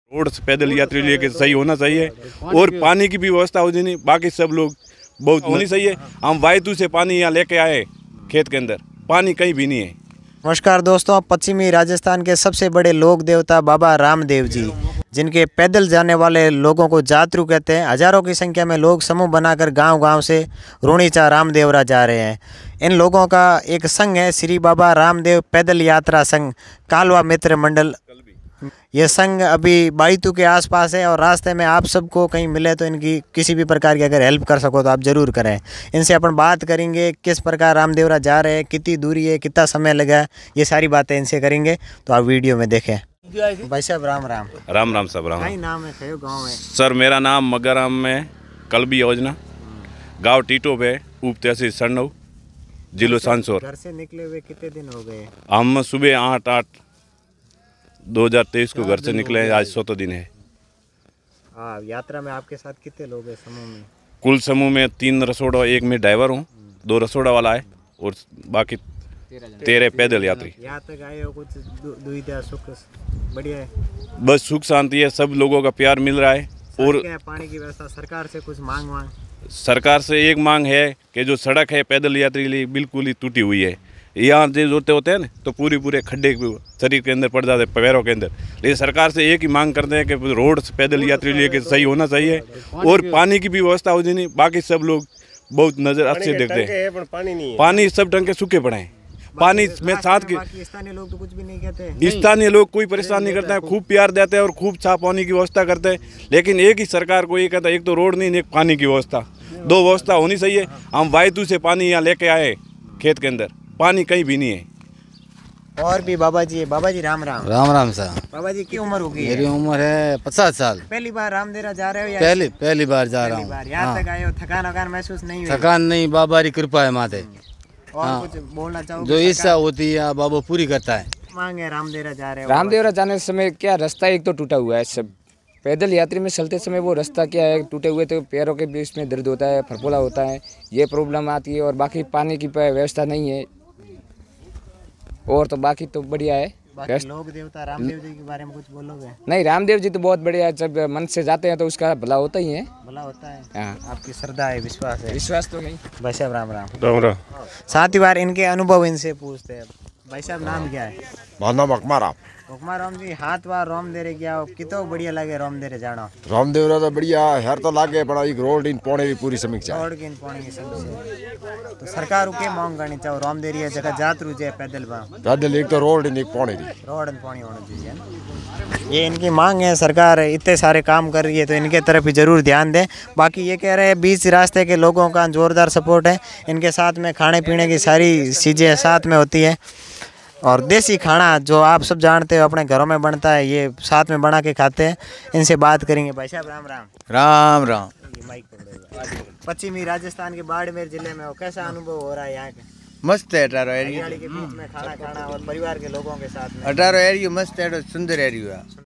Road से पैदल यात्री लेके सही होना चाहिए और पानी की भी व्यवस्था हो जानी। बाकी सब लोग बहुत होनी चाहिए। हम वायतु से पानी यहाँ लेके आए खेत के अंदर, पानी कहीं भी नहीं है। नमस्कार दोस्तों, पश्चिमी राजस्थान के सबसे बड़े लोक देवता बाबा रामदेव जी, जिनके पैदल जाने वाले लोगों को जातरू कहते हैं। हजारों की संख्या में लोग समूह बनाकर गांव-गांव से रूणीचा रामदेवरा जा रहे हैं। इन लोगों का एक संघ है श्री बाबा रामदेव पैदल यात्रा संघ कालवा मित्र मंडल। यह संघ अभी बाईतू के आसपास है और रास्ते में आप सबको कहीं मिले तो इनकी किसी भी प्रकार की अगर हेल्प कर सको तो आप ज़रूर करें। इनसे अपन बात करेंगे किस प्रकार रामदेवरा जा रहे हैं, कितनी दूरी है, कितना समय लगा है, ये सारी बातें इनसे करेंगे। तो आप वीडियो में देखें। भाई साहब राम राम। राम राम साहब राम। नाम है कहो गाँव में? सर मेरा नाम मग्गाराम में कलबी योजना, गाँव टीटो पे, उप तहसील सन्नऊ, जिलो सांसौर। घर से निकले हुए कितने दिन हो गए? हम सुबह 8/8/2023 को घर से निकले हैं। आज 100 दिन है। हाँ, यात्रा में आपके साथ कितने लोग हैं समूह में? कुल समूह में 3 रसोड़ा, एक में ड्राइवर हूँ, 2 रसोड़ा वाला है और बाकी 13 पैदल यात्री। यहाँ तक आए हो, कुछ दुविधा सुख बढ़िया है? बस सुख शांति है, सब लोगों का प्यार मिल रहा है। और पानी की व्यवस्था सरकार से कुछ मांग सरकार से एक मांग है कि जो सड़क है पैदल यात्री के लिए बिल्कुल ही टूटी हुई है। यहाँ जो होते हैं ना तो पूरे खड्डे शरीर के अंदर पड़ जाते हैं, पैरों के अंदर। लेकिन सरकार से एक ही मांग करते हैं कि रोड से पैदल यात्री लेके सही होना चाहिए और पानी की भी व्यवस्था हो जानी। बाकी सब लोग बहुत नज़र अच्छे देखते हैं, पानी सब टंके सूखे पड़े हैं। पानी में साथ के स्थानीय लोग तो कुछ भी नहीं कहते। स्थानीय लोग कोई परेशान नहीं करते हैं, खूब प्यार देते हैं और खूब साफ पानी की व्यवस्था करते हैं। लेकिन एक ही सरकार को ये कहता है, एक तो रोड नहीं, एक पानी की व्यवस्था, 2 व्यवस्था होनी चाहिए। हम वायतु से पानी यहाँ लेके आए खेत के अंदर, पानी कहीं भी नहीं है। और भी बाबा जी राम राम। राम राम साहब। बाबा जी की उम्र होगी? मेरी उम्र है 50 साल। पहली बार रामदेवरा जा रहे हो या पहली बार जा रहा हूँ। यहाँ तक आए हो, थकान महसूस नहीं हुई? थकान नहीं, बाबा की कृपा है माते। और कुछ बोलना चाहोगे? जो इच्छा होती है बाबा पूरी करता है। मांगे रामदेवरा जा रहे हो? रामदेवरा जाने समय क्या रास्ता एक तो टूटा हुआ है। सब पैदल यात्री में चलते समय वो रास्ता क्या है, टूटे हुए तो पैरों के बीच में दर्द होता है, फरफोला होता है, ये प्रॉब्लम आती है। और बाकी पानी की व्यवस्था नहीं है और तो बाकी तो बढ़िया है। लोक देवता रामदेव जी के बारे में कुछ बोलोगे? नहीं, रामदेव जी तो बहुत बढ़िया है। जब मन से जाते हैं तो उसका भला होता ही है। भला होता है। हाँ, आपकी श्रद्धा है, विश्वास है? विश्वास तो नहीं। भाई साहब राम राम। राम राम। साथ ही बार इनके अनुभव इनसे पूछते हैं। भाई साहब नाम क्या है? नाम अकमाराम। राम जी, हाथ बार रामदेवरे गया कितो बढ़िया लगे रामदेवरे जाना? रामदेवरा तो बढ़िया हर तो लागे पड़ा, एक रोड इन पौने की पूरी समीक्षा। रोड की इन पौने की समीक्षा तो सरकार के मांग करनी चाहो रामदेवरी जगह जातरू जे पैदल पैदल एक तो रोड इन एक पौने की रोड इन पौनी होना चाहिए। ये इनकी मांग है। सरकार इतने सारे काम कर रही है तो इनके तरफ भी जरूर ध्यान दें। बाकी ये कह रहे हैं बीच रास्ते के लोगों का जोरदार सपोर्ट है। इनके साथ में खाने पीने की सारी चीज़ें साथ में होती है और देसी खाना जो आप सब जानते हो अपने घरों में बनता है, ये साथ में बना के खाते हैं। इनसे बात करेंगे। भाई साहब राम राम। राम राम। पश्चिमी राजस्थान के बाड़मेर जिले में हो, कैसा अनुभव हो रहा है यहाँ के? मस्त है। 18 एरिया के बीच में खाना खाना और परिवार के लोगों के साथ में। 18 एरिया मस्त है, सुंदर एरिया।